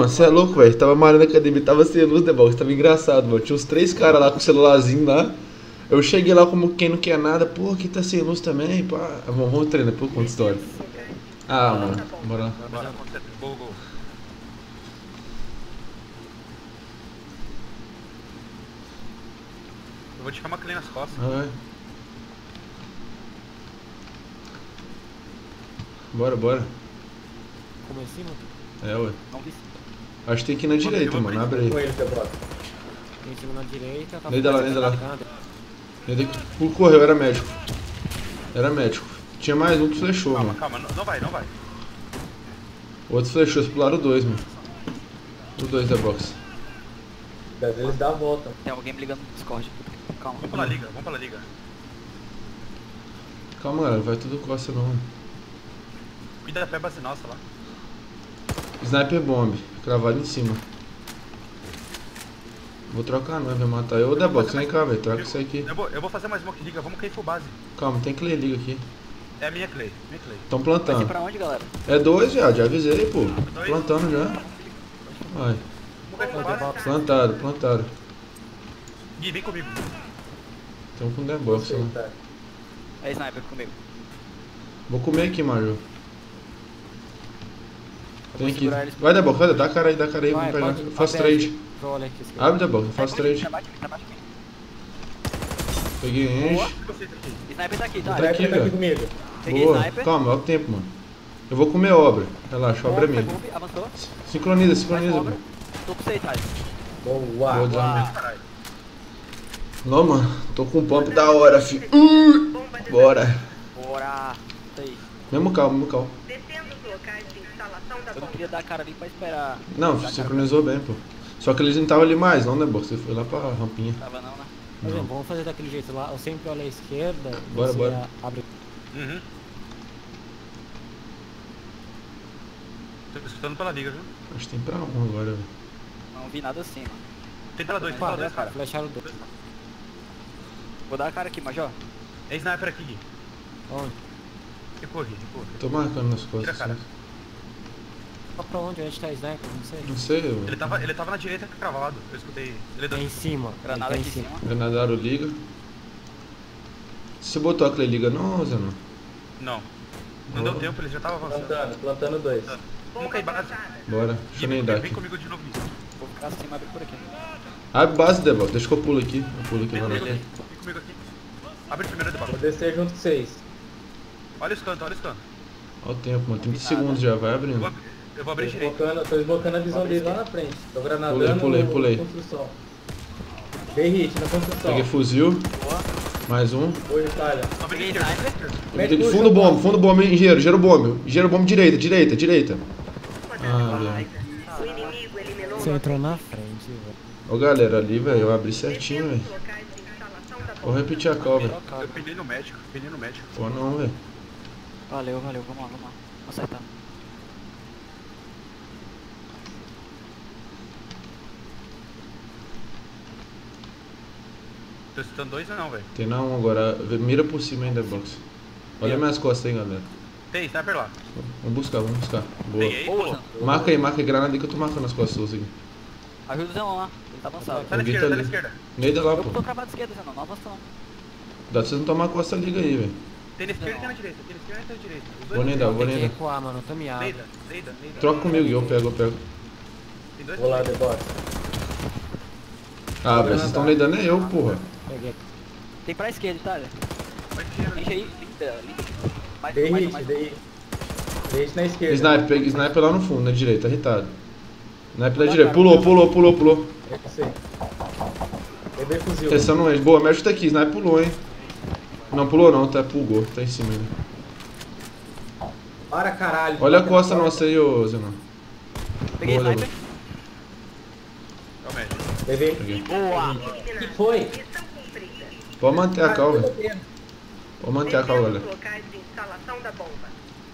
mano, você é louco, velho. Tava malhando na academia, tava sem luz, Debox. Tava engraçado, mano. Tinha uns 3 caras lá com o celularzinho lá. Eu cheguei lá como quem não quer nada. Pô, aqui tá sem luz também, pá. Vamos treinar, pô, conta história. Ah, mano, bora lá. Bora, gol, gol. Eu vou te chamar aquele nas costas. Vai. Bora, bora. Como em cima? É, ué. Não vi. Acho que tem que ir na direita, mano. Abre aí. Com ele, Debox. Em cima na direita. Tá Neida lá, neida lá. Correu, era médico. Era médico. Tinha mais um que flechou, Calma, mano. calma, não vai, não vai. O outro flechou, eles pularam o 2, mano. O 2 da box. Às vezes dá a volta. Tem alguém me ligando no Discord. Calma. Vamos pela liga, vamos pela liga. Calma, galera, vai tudo costa não, mano. Cuida da pé base nossa lá. Sniper bomb, cravado em cima. Vou trocar não, vai matar eu. Ô, Debox, vem cá, velho, troca isso aqui. Eu vou fazer mais smoke liga, vamos cair full base. Calma, tem Clay liga aqui. É a minha Clay, minha Clay. Tão Vai ser plantando. pra onde, galera? É 2 já avisei, pô. Dois. Plantando já. Vai. Vamos cair full base. Plantaram. Gui, vem comigo. Tamo com Debox lá. Tá. É sniper comigo. Vou comer aqui, Mario. Tem aqui. segurar eles. Vai, Debox, vai, dá cara aí, vamos Vai, pegar. pode- Faço abre aí. trade. Olha aqui, esquerda. Abre, Debox, faço trade. Trabalho aqui, trabalho aqui. Peguei enche. Você tá aqui. Sniper tá aqui, tá? Tá Sniper aqui, tá aqui velho. comigo. Peguei Boa. sniper. Calma, olha o tempo, mano. Eu vou comer obra. Relaxa, obra é minha. Bomb, avançou. Sincroniza, Mais mano. obra. Tô com 6, Thales. Boa. Boa, desarme. Caralho. Não, mano, tô com um pump da hora, fi. Bora. Bora. Isso aí. Mesmo calmo. Descendo os locais de instalação da Eu não bomba. queria dar a cara ali pra esperar. Não, sincronizou bem, pô. Só que eles não estavam ali mais, não, né, Box? Você foi lá pra rampinha. Tava não, né? Por exemplo, vamos fazer daquele jeito lá. Eu sempre olho à esquerda. Bora, você bora. Abre. Uhum. Tô escutando pela liga, viu? Acho que tem pra um agora, velho. Não vi nada assim, mano. Tem pela 2, cara. Flecharam dois. Vou dar a cara aqui, Major. É sniper aqui, Gui. Onde? Recorre. Tô marcando nas Tira a costas. cara. Assim. Só pra onde? Onde tá sniper? Não sei. Não sei, eu... Ele tava na direita cravado, eu escutei. Ele Tá em cima. Granada Ele aqui tá em em cima. cima. Granadaram liga. Você botou a Clay liga não, Zé, não? Não. Não deu tempo, ele já tava avançando. Plantando 2. Vamos cair base. Bora, deixa Gui, eu nem dar vem aqui. comigo de novo, Gui. Vou ficar assim, abrir por aqui. Abre base, Debox, deixa que eu pulo aqui. Eu pulo aqui Vem agora. comigo aqui. Vem comigo aqui. Abre primeiro de Vou baixo. descer junto com vocês. Olha os cantos, olha os cantos. Olha o tempo, mano. 30 segundos já, vai abrindo. Eu vou abrir Tô direito. esbocando a visão dele lá na frente. Tô granadando Pulei. na construção. Dei hit na construção. Peguei fuzil. Boa. Mais um. Oi, Itália. Abre Peguei esquerda. sniper. Médico, Fundo bomba, engenheiro, gera bomba direita. Ah, velho. O inimigo eliminou Você entrou na frente, velho. Ô galera, ali, velho, eu abri certinho, velho. os locais de instalação da Vou bomba. repetir a call, velho. Eu penei no médico, Pô, não, velho. Valeu, vamos lá, vamos lá. Acertar. Tô escutando 2 ou não, velho? Tem não agora. Mira por cima ainda, box. Olha minhas costas aí, galera. Tem, sniper lá. Vamos buscar. Boa. Peguei, Boa. pô. Marca aí, granada aí que eu tô marcando as costas suas aqui. Ajuda o Zenon lá. Ele tá avançado. Tá na Alguém esquerda, tá tá na ali. esquerda. Neida lá, Eu pô. tô travado de esquerda, Zenon. Não avança não. Dá pra vocês não tomar a costa liga aí, velho. Tem na esquerda e tem na direita. Tem na esquerda e tem na direita. Os dois Vou nem dar, Tem vou que nem dar. recuar, mano. Tô miado. Neida. Troca comigo, eu pego. Tem dois. Vou lá, Debox. Ah, velho, vocês estão neidando é eu, porra. Peguei. Tem pra esquerda, Itália. Vai esquerda. Enche aí. Linda. Mais, Dei mais, hit, mais. dei hit na esquerda. Sniper, pega sniper lá no fundo, na direita, irritado. Sniper na direita, pulou. Desci. Peguei fuzil. Atenção no range. Boa, me ajuda aqui, sniper pulou, hein. Não pulou não, tá, pulgou, tá em cima ainda. Para, caralho. Olha a costa nossa aí, ô Zenon. Peguei Boa, sniper. É o médico. Levei. Peguei. Boa. Que foi? Missão cumprida. Pode manter a cal, velho. velho. Pode manter a cal, Descendo galera. os locais de instalação da bomba.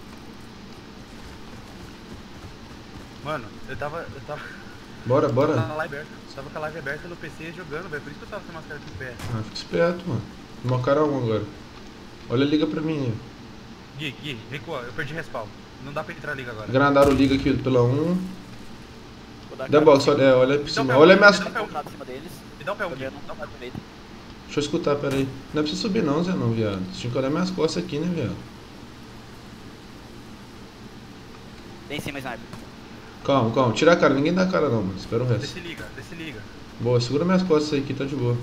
Mano, eu tava Bora. com a live aberta. Eu tava com a live aberta no PC jogando, velho. Por isso que eu tava sem máscara aqui perto. Ah, fica esperto, mano. Uma cara um agora. Olha, liga pra mim aí. Gui, recua. Eu perdi respawn. Não dá pra entrar liga agora. Granadaram liga aqui pela 1. Vou dar The cara Box, pra cima. olha por Me dá um cima. pé, Olha me minhas. dá um pé, Vou dar em cima deles. Me dá um pé, Tô vendo, Gui. dá pra direita. Deixa eu escutar, pera aí. Não é preciso subir não, Zé não, viado. Você tinha que olhar minhas costas aqui, né, viado? Vem em cima, sniper. Calma, calma. Tira a cara, ninguém dá a cara não, mano. Espera o resto. Desce liga. Boa, segura minhas costas aí que tá de boa.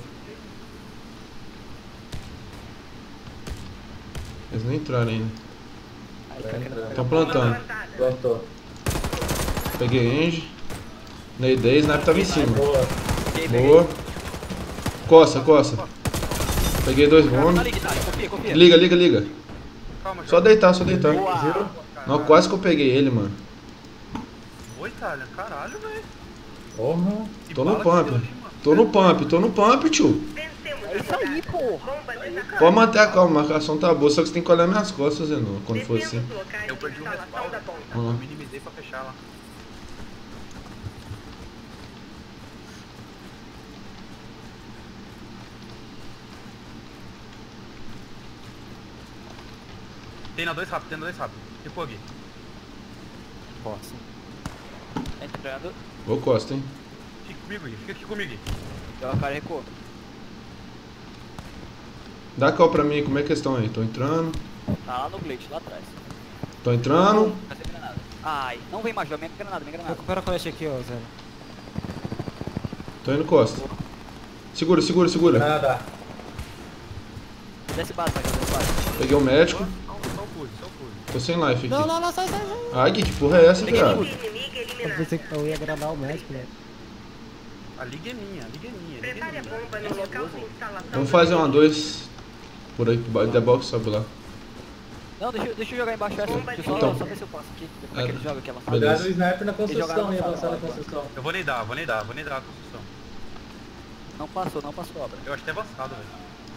Eles nem entraram ainda. Aí, Vai cara, entrar. Estão plantando. Plantada. Plantou. Peguei Engie. Dei 10, Sniper tava em cima. Boa. peguei. Boa. Coça, coça. Peguei 2 Tá bombs. ali, Itália, confia. Liga, liga, liga. Calma, Só deitar, só deitar. Boa. Não, quase que eu peguei ele, mano. Oi, Itália. Caralho, velho. Porra. Que Tô no bala que pump. deu ali, mano. Tô no pump, tio. Vencemos É a isso aí, rodada. porra. Bomba desarmada. Pode manter a calma, a marcação tá boa, só que você tem que olhar minhas costas, Zenon, quando for assim. Defenda os locais Eu de perdi um instalação respaldo. da bomba. Uhum. Eu minimizei pra fechar lá. Tem na 2 rápido. Ficou aqui. Posso. Entrando. Ô Costa, hein? Fica aqui comigo, Gui. Deu a cara e recuou. Dá call pra mim, como é que eles estão aí? Tô entrando. Tá lá no glitch, lá atrás. Tô entrando. Cadê a granada? Ai, não vem mais, minha granada. Recupera a colete aqui, ó, Zé. Tô indo Costa. Segura, segura, segura. Nada. Desce base, desce base. Peguei o médico. Só o pulo. Tô sem life aqui. Não, não, não, sai, sai, sai. Ai, que porra é essa, Peguei viado? Inimiga Eu eliminada. pensei que eu ia agradar o médico, né? A liga é minha. Prepare a bomba no local de instalação. Vamos fazer uma 2 por aí, The Box sobe lá. Não, deixa eu jogar embaixo essa. Deixa eu só, Então. só ver se eu posso aqui. Como é que ele joga aqui, avançado. Beleza. Cuidado o sniper na Eles jogaram construção e avançado, avançar na agora. construção. Eu vou neidar a construção. Não passou a obra. Eu acho que é avançado, velho.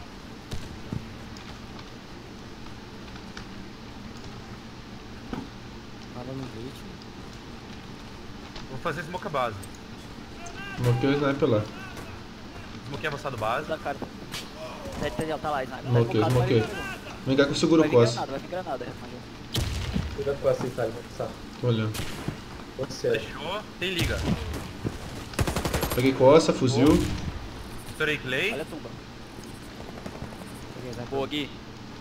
Tava no glitch. Vou fazer smoke base. Bloqueei o sniper lá. Smoke avançado base. Da cara. Tá lá, sniper. Smoquei, Tá focado, smoquei. vai Vem cá que eu seguro vir o Costa. vai vir granada. Cuidado com essa Itália, vai passar. Tô olhando. Você. Fechou. Tem liga. Peguei Costa, fuzil. Estourei clay. Olha a tumba. Peguei, Zé. Boa, Gui.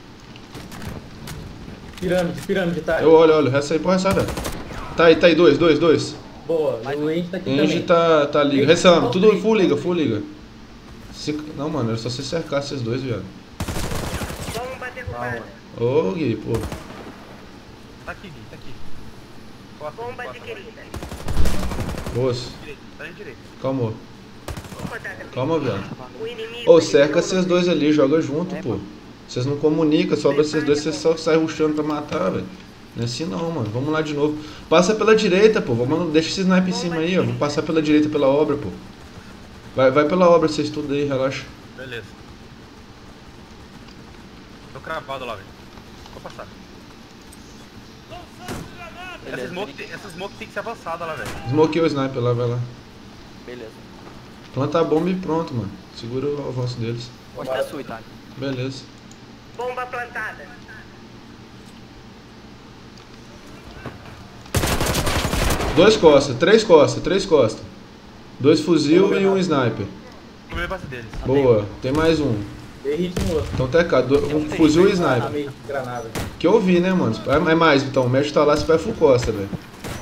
Pirâmide, Itália. Eu olho, resta aí, porra, essa, velho. Tá aí, 2. Boa, o Andy tá aqui Engie também. tá liga. Restando, tudo full liga. Não, mano, era só você cercar esses dois, viado. Bomba derrubada. Ô, Gui, pô. Tá aqui, Gui. Tá aqui. Costa, Bomba costa, adquirida. Moço, direito. Tá em direito. calma. Rodada. Calma, viado. O inimigo Ô, cerca eliminou esses dois ali, joga junto, É, pô. mano. Vocês não comunicam, sobra esses dois, vocês só saem rushando pra matar, velho. Não é assim não, mano. Vamos lá de novo. Passa pela direita, pô. Deixa esse sniper em cima aí, ó. Vamos passar pela direita, pela obra, pô. Vai pela obra, vocês tudo aí, relaxa. Beleza. Tô cravado lá, velho. Vou passar. Beleza, Essa smoke tem que ser avançada lá, velho. Smokei o sniper lá, vai lá. Beleza. Planta a bomba e pronto, mano. Segura o avanço deles. Pode ter sua, Itália. Beleza. Bomba plantada. Dois costas, três costas. 2 fuzil e um sniper. Comeu a base deles. Boa, tem mais um. Dei hit no outro. Então TK, um fuzil e sniper. Amei, granada. Que eu vi, né, mano? É mais, então. O médico tá lá, você vai full costa, velho.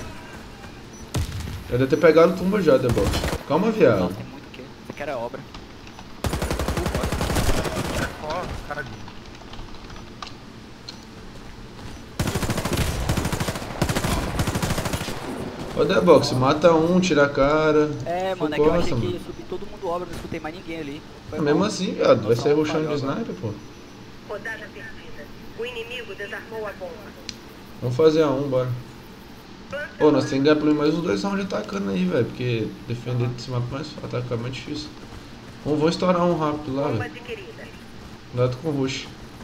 Eu devo ter pegado o tumba já, The Box. Calma, viado. Nossa, tem muito aqui. Isso aqui era obra. Ó, cara ali. Ô, The Box, mata um, tira a cara. É, Full mano, é que eu achei costa, que mano. ia subir todo mundo obra, não escutei mais ninguém ali. Foi Mesmo mal. assim, viado, vai sair Nossa, rushando de falhou agora. sniper, pô. Rodada perdida. O inimigo desarmou a bomba. Vamos fazer a 1, bora. Ô, nós temos que ganhar pelo menos uns 2 rounds atacando aí, velho. Porque defender desse mapa mais atacar é mais difícil. Vamos estourar um rápido lá, Bomba velho. adquirida. Cuidado com o rush.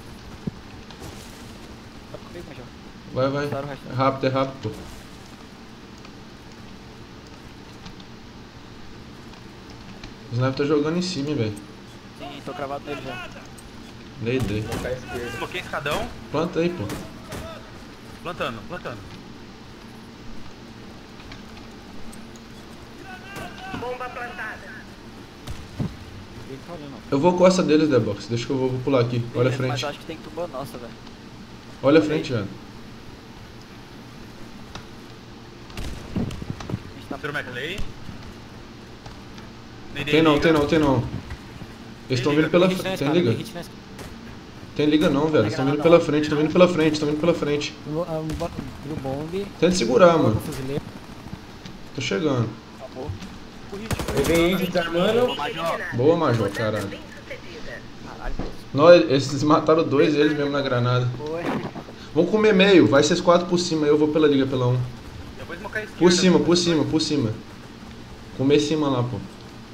Tá comigo, Major. Vai. Estoura o resto. É rápido, pô. O sniper tá jogando em cima, velho. Sim, tô cravado nele já. Dei. Colocar a esquerda. Desbloqueei escadão. Planta aí, pô. Plantando. Bomba plantada. Ele tá olhando. Eu vou costa deles, The Box. Deixa que eu vou pular aqui. Olha a Beleza, Mas frente. eu acho que tem turma nossa, velho. Olha a frente, velho. A gente tá... Tiro McLean. Tem não, tem não, tem não. Eles estão vindo pela Hit na frente. Tem escada, liga? hit na escada. Tem liga não, velho. Estão vindo pela frente, estão vindo pela frente, estão vindo pela frente. Vira o bombe. Tenta segurar, Coloca mano. o fuzileiro. Tô chegando. Acabou. Levei Andy desarmando. Boa, Major, caralho. Bem sucedida. Caralho. Nós, esses mataram dois eles mesmo na granada. Foi. Vamos comer meio, vai ser 4 por cima, eu vou pela liga pela 1. Eu vou esmocar a esquerda. Por cima, por cima, por cima. Comer cima lá, pô.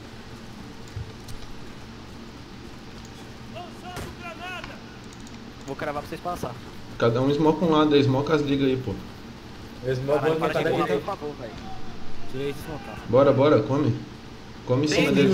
Vou cravar pra vocês passar. Cada um smoke um lado aí, smoke as ligas aí, pô. Eles vão Para de metade da empurrar, por direita. favor, velho. Direito e smocar. Bora, bora, come. Come em cima deles.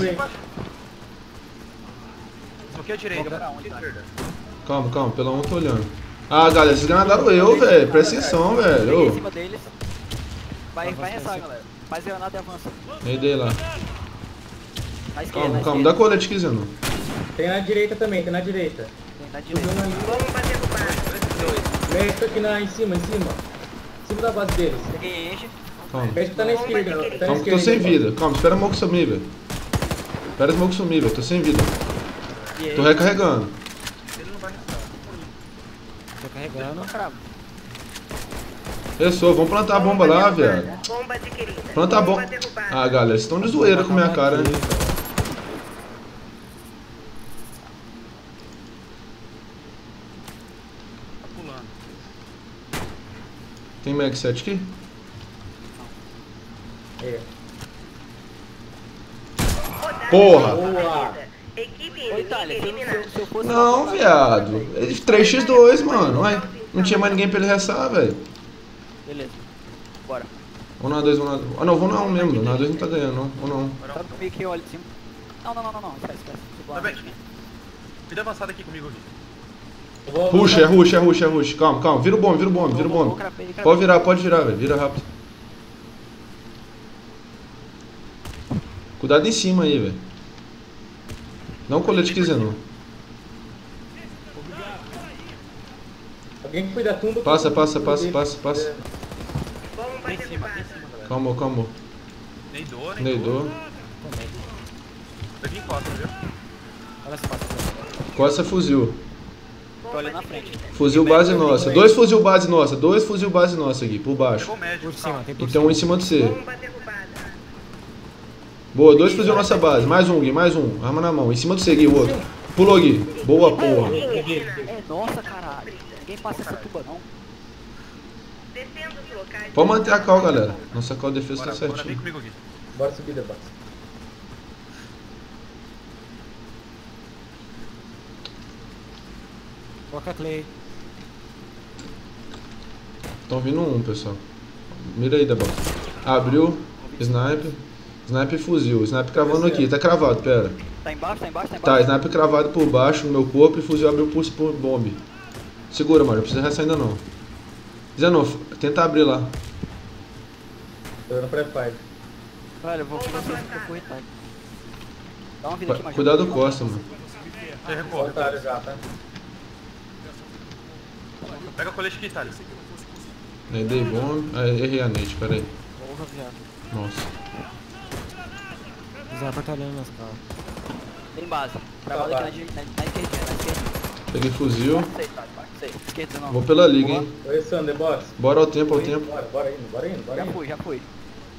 Esmoquei a direita. Pra onde, tá? Esquerda. Calma, calma, pela 1 eu tô olhando. Ah, galera, esses granadaram eu, velho. Presta atenção, Peguei em velho. cima deles. Vai ressar, galera. Faz granada e avança. Ei, dei lá. Na esquerda, Calma, na calma, esquerda. dá colete aqui, Zeno. Tem na direita também, tem na direita. Tem na direita. Bomba derrubada. Médico aqui em cima, em cima. Em cima da base deles. Peguei Enche. Calma. Médico tá na esquerda, tá na Calma que eu esquerda. tô sem então. vida. Calma, espera a smoke sumir, velho. Espera a smoke sumir, velho. Tô sem vida. E aí? Tô recarregando. Ele não vai restar. Tô carregando. Cravo. Pessoal, vamos plantar a bomba lá, velho. Bomba adquirida. Planta a bomba. derrubada. Ah, galera, vocês estão de zoeira com minha cara, né? Tá pulando. Tem mag 7 aqui? É. Rodada Porra! Boa! Equipe Ô, Itália, inimiga eliminada. se eu fosse... Não, viado. 3x2, mano. Ué, não tinha mais ninguém pra ele restar, velho. Beleza. Bora. Vamos na 2, vamos na... Ah, não, vamos na 1 mesmo. Na 2 não tá ganhando, não. Ou não. Tá comigo que eu olho de cima. Não. Esquece. Tá bem. Vida avançada aqui comigo, Gui. Eu vou- Rush, é rush, é rush, é rush. Calma, calma. Vira o bombe, vira o bombe, vira o bombe. Pode virar, velho. Vira rápido. Cuidado em cima aí, velho. Dá um colete aqui, Zenon. Alguém que cuida da tumba. Passa. Bomba Tem em cima, derrubada. galera. Calma. Neidou. Neidou. Aqui em costa, viu? Olha essa parte. Costa fuzil. Tô olhando na frente. Fuzil base nossa. 2 fuzil base nossa aqui, por baixo. Pegou o médico. Por cima, tem por Então um em cima de você. Bomba derrubada. Boa, 2 fuzil nossa base. Mais um, Gui, mais um. Arma na mão. Em cima de você, Gui, o outro. Pulou, Gui. Boa, porra. É nossa, caralho. Ninguém passa essa tuba, não. Defenda os locais. Pode manter a cal, galera. Nossa cal de defesa tá Bora, vem certinho. comigo, Gui. Bora subir, debate. Coloca Clay. Estão vindo um, pessoal. Mira aí, Debol. Abriu. Sniper. Sniper e fuzil. Sniper cravando aqui. Tá cravado, pera. Tá embaixo. Tá, sniper cravado por baixo no meu corpo e fuzil abriu por bombe. Segura, mano. Não precisa restar ainda não. Zenon, tenta abrir lá. Tô dando pré-fire. Velho, eu vou com vocês porque eu fui, tá? Dá uma vida aqui, Major. Cuidado do Costa, mano. Você recorre. Voltaram já, tá? Pega o colete aqui, Itália. Aí dei bombe. Aí errei a nade, pera aí. Porra, viado. Nossa. Os rapazes tá olhando nas caras. Tem base. Travado aqui na esquerdinha, na esquerda. Peguei fuzil. Sei, tá, sei. Esquerda não. Vou pela liga, hein. Oi, Sander, box. Bora ao tempo, ao tempo. Bora indo. Já fui.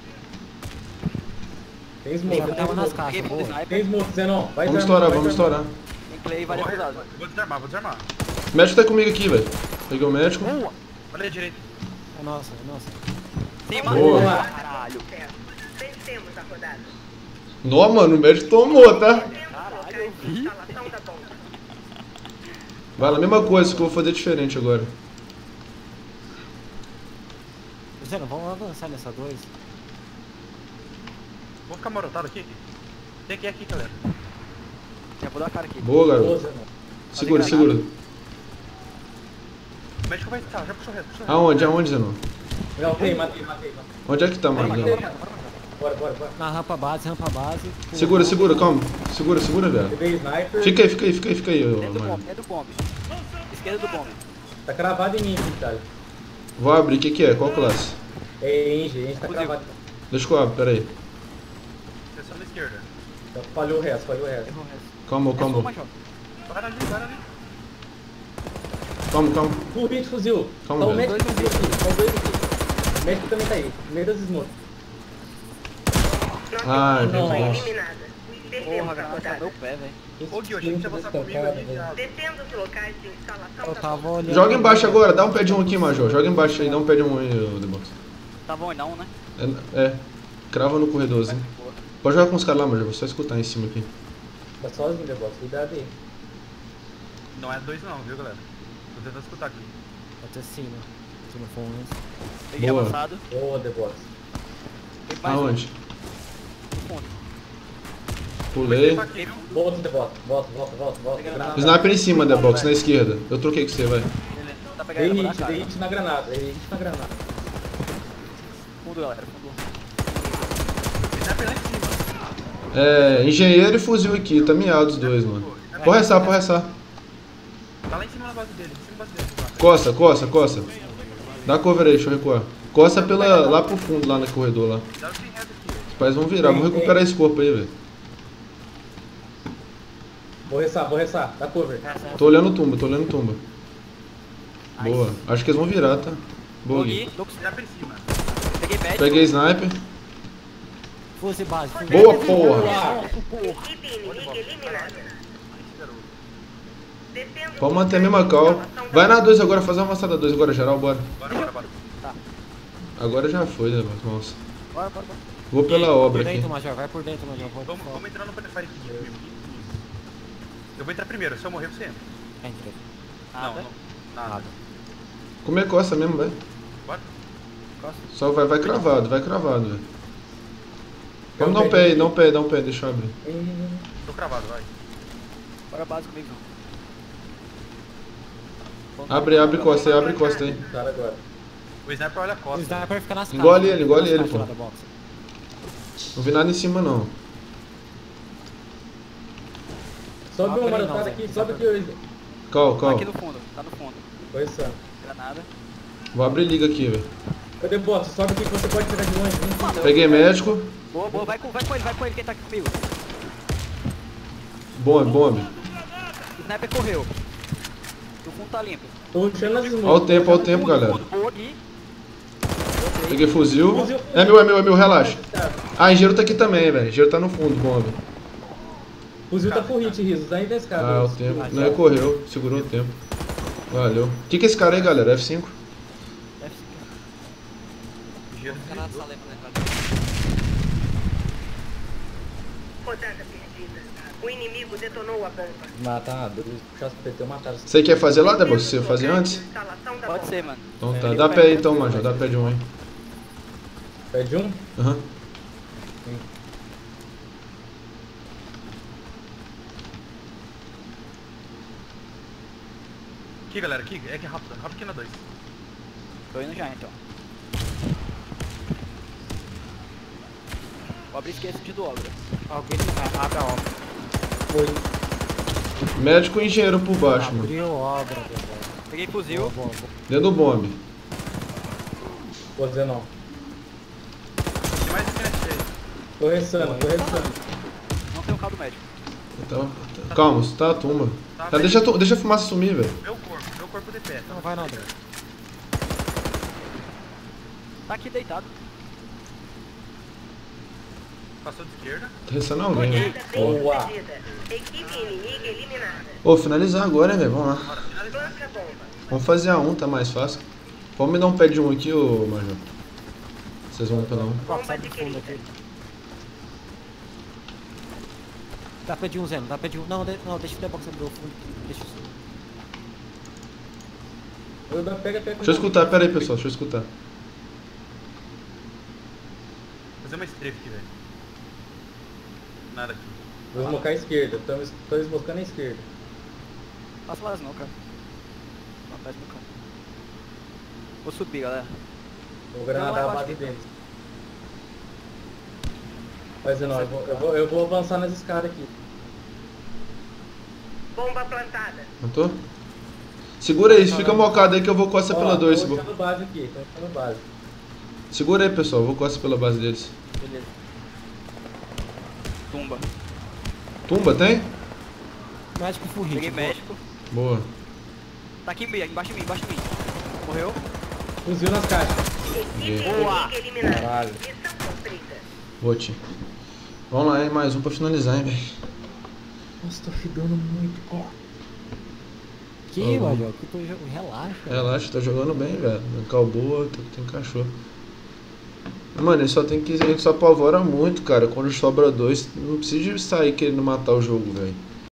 Tem smoke, Já tem tava nas smoke. caixas, Peguei boa. sniper. Tem smoke, Zenon. Vai Vamos desarmar, estourar, vai vamos desarmar. estourar. Tem clay e várias cruzadas. Vou desarmar. O médico tá comigo aqui, velho. Peguei o médico. Boa. Olha a direita. É nossa. Cima. Boa. Caralho. Certo. Vencemos a rodada. Nó, mano, o médico tomou, tá? Defenda os locais de instalação da bomba. Vai lá, mesma coisa, que eu vou fazer diferente agora. Zeno, vamos avançar nessa 2. Vou ficar morotado aqui. Tem que ir aqui, galera. Já vou dar a cara aqui. Boa, Boa, garoto. Zenon. Segura. O médico vai estar, já puxou reto. Aonde, Zenon? Não, matei. Onde é que tá, mano? Bora, Zenon? Major. Bora, bora, bora. Na rampa base. Segura, segura, calma. Segura, velho. Peguei sniper. Fica aí, ô, Dentro do Marjão. bombe, dentro do bombe. Esquerda do bombe. Tá cravado em mim aqui, cara. Vou abrir, o que é? Qual classe? É Enge tá Fuzil. cravado. Deixa que eu abro, pera aí. Atenção na esquerda. Então, falhou o resto. Errou o resto. Calma. Para ali. Calma. Full hit, fuzil. Calma, Tá o velho. médico fuzil aqui. Tá os dois aqui. O médico também tá aí. No meio das smokes. Ah, Não. entendi. Eliminada. Porra, Perdemos a a granada tá no rodada. meu pé, velho. Ô, Gui, achei que você ia passar comigo ali já. Descendo os locais de instalação Eu da tava olhando. Joga embaixo agora, dá um pé de um aqui, Major. Joga embaixo aí, dá um pé de um aí, ô, The Box. Tá bom não, né? É, crava no corredorzinho. Boa. Pode jogar com os caras lá, Major, vou só escutar em cima aqui. Tá sozinho, The Box. Cuidado aí. Não é 2 não, viu, galera? Tô tentando escutar aqui. Até cima. Se não for um. Peguei Boa. avançado. Boa, The Box. Tem mais um. Aonde? No fundo. Pulei. Tá aqui, viu? Volta, The Box. Volta. Peguei granada. Sniper em cima, The Box, na esquerda. Eu troquei com você, vai. Beleza. Tá pegando Dei ele na hit, cara. dei hit na granada. Dei hit na granada. Fundo, galera. Fundo. Sniper lá em cima. É, engenheiro e fuzil aqui, tá miado os dois, mano. Pode restar. Tá lá em cima na base dele. Em cima da base dele. Costa. Dá cover aí, deixa eu recuar. Costa lá pro fundo, lá no corredor lá. Dá o sem reto aqui, velho. Os pais vão virar, vamos recuperar esse corpo aí, velho. Vou ressar. Dá cover. Tô olhando tumba. Boa. Acho que eles vão virar, tá? Boa, Gui. Gui. Lux. Sniper em cima. Peguei médico. Peguei sniper. Fuzil base. Boa, porra. equipe inimiga eliminada. Descendo Pode os manter a locais mesma de cal. instalação da Vai na 2 agora, fazer uma avançada 2 agora, geral, bora. Bora. Agora já foi, né, irmãos? Bora. Vou pela obra Por aqui. dentro, Major. Vai por dentro, Major. Vamos entrar no Prefire aqui comigo. Eu vou entrar primeiro. Se eu morrer, você entra. Entra. Nada. Nada. Comer costa mesmo, vai. Bora. Só vai cravado, velho. Vamos dar um pé aí, deixa eu abrir. Tô cravado, vai. Bora base comigo. Abre costa aí. Cara, agora. O sniper olha a O costa. sniper fica nas caixas. Engole ele, Nas pô. caixas lá da box. Não vi nada em cima, não. Sobe Ah, uma peraí, marotada não, aqui, Zé. sobe aqui. Tá aqui no fundo. Tá no fundo. Foi isso. Granada. Vou abrir liga aqui, velho. Cadê Box? Sobe aqui que você pode pegar de longe. Vem. Peguei médico. Boa. Vai com ele. Quem tá aqui comigo? Bombe. O sniper correu. O fundo tá limpo. Tô rushando nas smokes. Olha o tempo, galera. Boa, Gui. Peguei fuzil. É meu, relaxa. Ah, engenheiro tá aqui também, velho. Engenheiro tá no fundo, bomba. Fuzil tá full hit, Risos. Ainda é esse cara. Ah, o tempo. Não recorreu, segurou o tempo. Valeu. O que é esse cara aí, galera? F5? Giro. rodada perdida. O inimigo detonou a bomba. Matar, puxar os PT, mataram. Você quer fazer lá, Débora? Você fazer antes? Instalação da Pode bomba. ser, mano. Então tá. Dá pé aí então, Major. Dá pé de um aí. Pede um? Aham. Aqui, galera. Aqui. É que é rápido. Rápido aqui na 2. Tô indo já, então. Vou abrir esquece de do obra. Alguém abre a obra. Foi. Médico e engenheiro por baixo, mano. Abriu obra, velho. Peguei fuzil. Boa. Dentro do bombe. Vou dizer não. Tem mais internet aí. Tô restando. Não tem um caldo médico. Calma, você tá a tumba. Tá, deixa a fumaça sumir, velho. Meu corpo de pé. Não vai não, André. Tá aqui deitado. Passou de esquerda. Tá restando alguém, velho. Rodada bem Boa. sucedida. Equipe inimiga eliminada. Ô, finalizar agora, hein, velho. Vamos lá. Bora, finaliza. Banca a bomba. Vamos fazer a 1, tá mais fácil. Vamos me dar um pé de um aqui, ô Major. Vocês vão pela 1. Bomba Sai do fundo adquirida. aqui. Dá pé de um, Zé. Dá pé de um. Não, deixa o debox abrir o fundo. Deixa isso. Pega. Deixa eu escutar, pera aí, pessoal. Deixa eu escutar. Fazer uma strafe aqui, velho. Nada aqui. Vou esmocar a esquerda. Tô esmocando a esquerda. Passa lá não, cara. Não, atrás do meu canto. Vou subir, galera. Vou granadar a base deles. Mas não, eu vou avançar nas escadas aqui. Bomba plantada. Matou? Segura aí, fica mocado aí que eu vou costa pela 2. Tô deixando base aqui, tô deixando base. Segura aí, pessoal, eu vou costa pela base deles. Beleza. Tumba. Tumba, tem? Médico full hit. Peguei médico. Boa. Tá aqui embaixo de mim, embaixo de mim. Morreu. Fuzil nas caixas. Equipe Boa. inimiga eliminada. Caralho. Missão cumprida. Boa, tio. Vamos lá, hein? Mais um pra finalizar, hein, velho. Nossa, tô fedendo muito. Ó. Que, Ô, Major? Que tu relaxa. Relaxa, tá jogando bem, velho. Calboa, tem cachorro. Mano, ele só tem que. Ele só apavora muito, cara. Quando sobra 2, não precisa sair querendo matar o jogo, velho.